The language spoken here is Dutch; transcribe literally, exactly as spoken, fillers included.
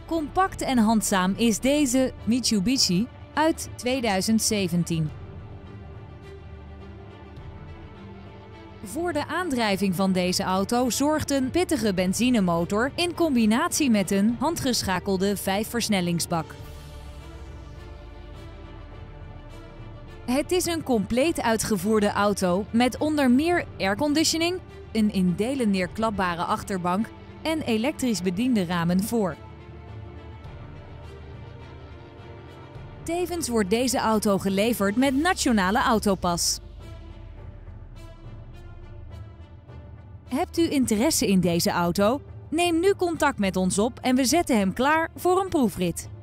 Compact en handzaam is deze Mitsubishi uit tweeduizend zeventien. Voor de aandrijving van deze auto zorgt een pittige benzinemotor in combinatie met een handgeschakelde vijfversnellingsbak. Het is een compleet uitgevoerde auto met onder meer airconditioning, een in delen neerklapbare achterbank en elektrisch bediende ramen voor. Tevens wordt deze auto geleverd met Nationale Autopas. Hebt u interesse in deze auto? Neem nu contact met ons op en we zetten hem klaar voor een proefrit.